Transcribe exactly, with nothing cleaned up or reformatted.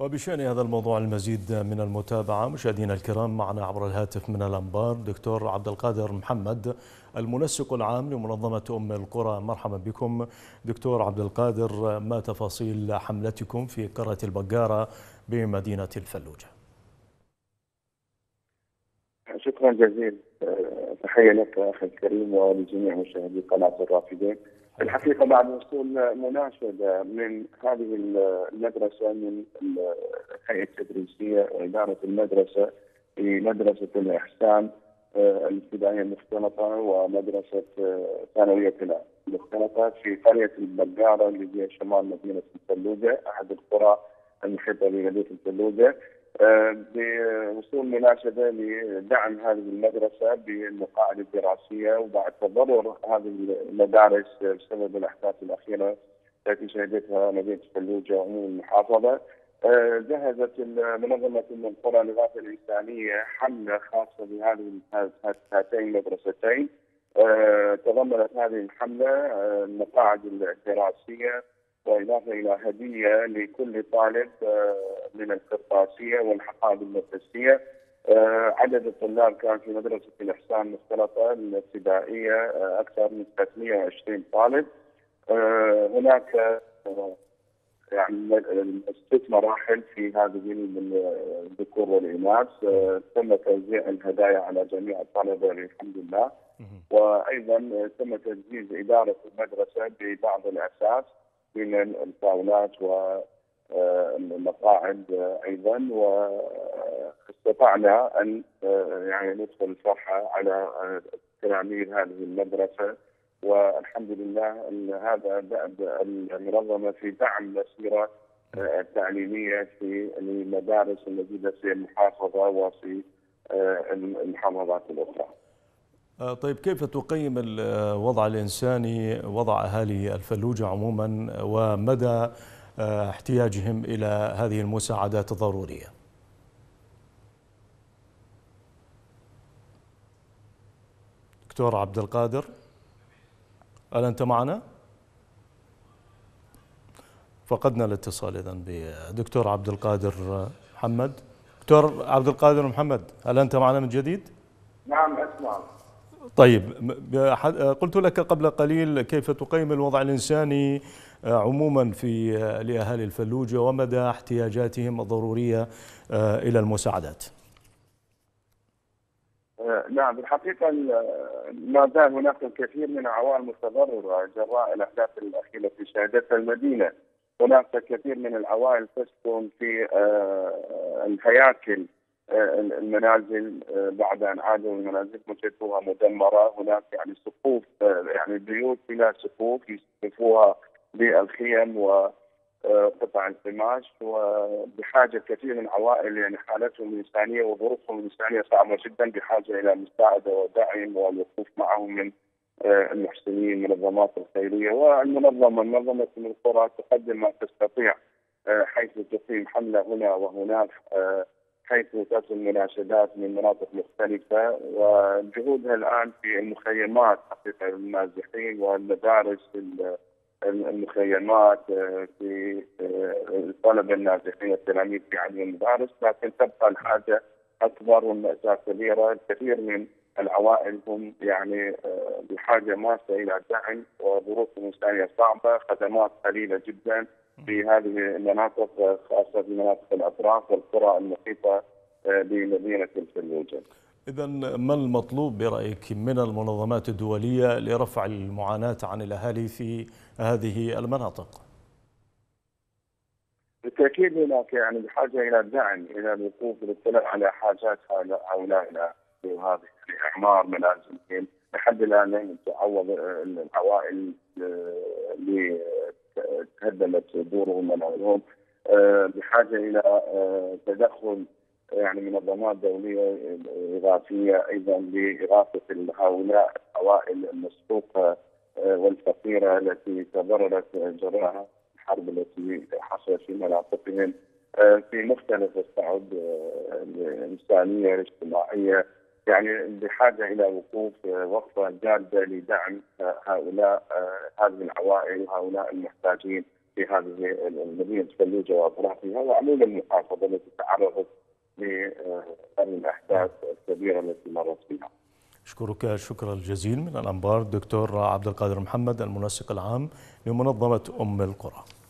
وبشأن هذا الموضوع المزيد من المتابعة مشاهدينا الكرام، معنا عبر الهاتف من الأنبار دكتور عبد القادر محمد المنسق العام لمنظمة أم القرى. مرحبا بكم دكتور عبد القادر، ما تفاصيل حملتكم في قرية البقارة بمدينة الفلوجة؟ شكرا جزيلا، تحية لك أخي الكريم ولجميع مشاهدي قناة الرافدين. الحقيقة بعد وصول مناشدة من هذه المدرسة من الهيئة التدريسية وإدارة المدرسة في مدرسة الإحسان الابتدائية المختلطة ومدرسة ثانوية المختلطة في قرية البقارة اللي هي شمال مدينة الفلوجة، أحد القرى المحيطة بمدينة الفلوجة، بوصول مناشدة لدعم هذه المدرسة بالمقاعد الدراسية وبعد تضرر هذه المدارس بسبب الأحداث الأخيرة التي شهدتها مدينة الفلوجة وعموم المحافظة. جهزت منظمة أم القرى للإغاثة الإنسانية حملة خاصة بهذه هاتين المدرستين. تضمنت هذه الحملة المقاعد الدراسية وإضافة إلى هدية لكل طالب من القرطاسية والحقائب المدرسية. عدد الطلاب كان في مدرسة الإحسان المختلطة الابتدائية أكثر من ثلاثمئة وعشرين طالب. هناك يعني ست مراحل في هذه الذكور والإناث. تم توزيع الهدايا على جميع الطلبة الحمد لله، وأيضا تم تجهيز إدارة المدرسة ببعض الأساس من الطاولات والمقاعد ايضا، واستطعنا ان يعني ندخل الفرحه على تلاميذ هذه المدرسه، والحمد لله ان هذا دأب المنظمه في دعم المسيره التعليميه في المدارس الموجوده في المحافظه وفي المحافظات الاخرى. طيب، كيف تقيم الوضع الإنساني، وضع أهالي الفلوجة عموما، ومدى احتياجهم إلى هذه المساعدات الضرورية؟ دكتور عبد القادر، هل أنت معنا؟ فقدنا الاتصال إذن بدكتور عبد القادر محمد. دكتور عبد القادر محمد، هل أنت معنا من جديد؟ نعم أسمع. طيب، قلت لك قبل قليل كيف تقيم الوضع الإنساني عموما في لأهالي الفلوجة ومدى احتياجاتهم الضرورية إلى المساعدات. نعم، بالحقيقة ما زال هناك الكثير من العوائل المتضررة جراء الأحداث الأخيرة التي شهدتها المدينة. هناك الكثير من العوائل تسكن في الهياكل المنازل بعد ان عادوا المنازل وجدوها مدمره. هناك يعني صفوف، يعني بيوت بلا صفوف يصفوها بالخيم وقطع القماش، وبحاجه كثير من العوائل يعني حالتهم الانسانيه وظروفهم الانسانيه صعبه جدا، بحاجه الى مساعده ودعم والوقوف معهم من المحسنين المنظمات الخيريه. والمنظمه منظمه أم القرى تقدم ما تستطيع، حيث تقيم حمله هنا وهناك، حيث تصل مناشدات من مناطق مختلفة، وجهودها الآن في المخيمات حقيقة النازحين والمدارس المخيمات في الطلبة النازحين التلاميذ في هذه المدارس. لكن تبقى الحاجة أكبر والمأساة كبيرة. الكثير من العوائل هم يعني بحاجة ماسة إلى دعم، وظروفهم الإنسانية صعبة، خدمات قليلة جدا في هذه المناطق، خاصة في مناطق الأطراف والقرى المحيطة بمدينة الفلوجة. إذن ما المطلوب برأيك من المنظمات الدولية لرفع المعاناة عن الأهالي في هذه المناطق؟ بالتأكيد هناك يعني بحاجة إلى الدعم، إلى الوقوف للاطلاع على حاجات هؤلاء وهذه إعمار منازلهم. لحد الآن لم تعوض العوائل اللي تهدمت دورهم ومنازلهم. بحاجه الى تدخل يعني منظمات دوليه اغاثيه ايضا لاغاثه هؤلاء العوائل المسحوقه والفقيره التي تضررت جراء الحرب التي حصلت في مناطقهم في مختلف الصعود الانسانيه الاجتماعيه. يعني بحاجه الى وقوف وقفه جاده لدعم هؤلاء هذه العوائل وهؤلاء المحتاجين في هذه المدينه فلوجه واطرافها، وعموما المحافظه التي تعرضت للاحداث الكبيره التي مرت فيها. أشكرك الشكر الجزيل من الأنبار الدكتور عبد القادر محمد المنسق العام لمنظمة أم القرى.